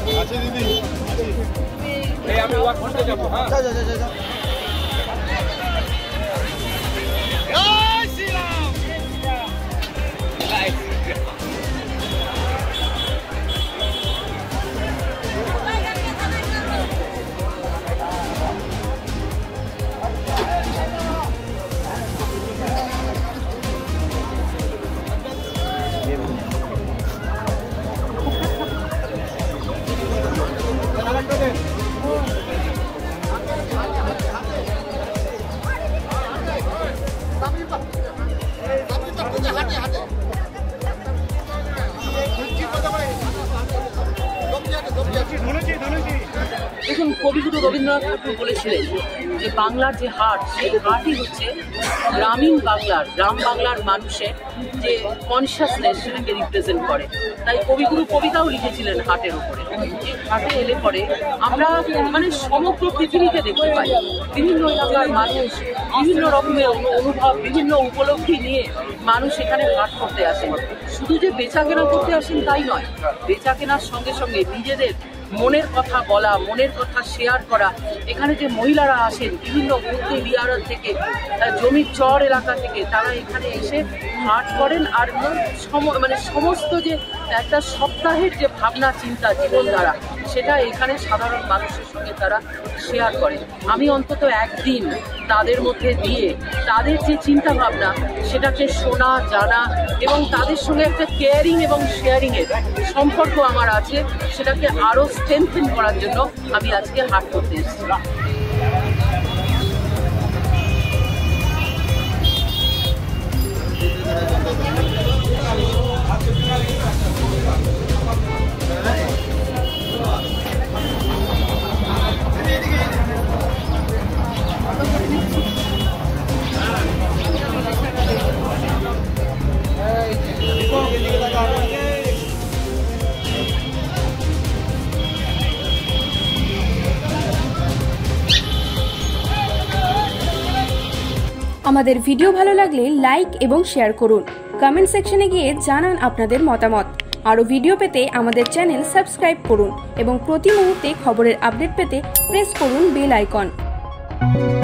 আচ্ছা দিদি এই আমি ওয়াক করতে যাব হ্যাঁ যা যা যা যা জয় শ্রী রাম দেখুন, কবিগুরু রবীন্দ্রনাথ ঠাকুর বলেছিলেন যে বাংলার যে হাট, সেই হাটই হচ্ছে গ্রামীণ বাংলার, গ্রাম বাংলার মানুষের যে কনসিয়াসনেস সেটাকে রিপ্রেজেন্ট করে। তাই কবিগুরু কবিতাও লিখেছিলেন হাটের উপরে। এই হাটে এলে পরে আমরা মানে সমগ্র পৃথিবীকে দেখতে পাই। বিভিন্ন এলাকার মানুষ বিভিন্ন রকমের অনুভব, বিভিন্ন উপলব্ধি নিয়ে মানুষ এখানে হাট করতে আসেন। শুধু যে বেচা কেনা করতে আসেন তাই নয়, বেচা কেনার সঙ্গে সঙ্গে নিজেদের মনের কথা বলা, মনের কথা শেয়ার করা। এখানে যে মহিলারা আসেন বিভিন্ন বুদ্ধি বিহার থেকে, জমির চর এলাকা থেকে, তারা এখানে এসে হাট করেন। আর মানে সমস্ত যে একটা সপ্তাহের যে ভাবনা চিন্তা জীবনধারা, সেটা এখানে সাধারণ মানুষের সঙ্গে তারা শেয়ার করে। আমি অন্তত একদিন তাদের মধ্যে দিয়ে তাদের যে চিন্তা ভাবনা সেটাকে শোনা, জানা এবং তাদের সঙ্গে একটা কেয়ারিং এবং শেয়ারিংয়ের সম্পর্ক আমার আছে, সেটাকে আরও স্ট্রেনথেন করার জন্য আমি আজকে হাট করতে এসেছিলাম। আমাদের ভিডিও ভালো লাগলে লাইক এবং শেয়ার করুন। কমেন্ট সেকশনে গিয়ে জানান আপনাদের মতামত। আরও ভিডিও পেতে আমাদের চ্যানেল সাবস্ক্রাইব করুন এবং প্রতি মুহূর্তে খবরের আপডেট পেতে প্রেস করুন বেল আইকন।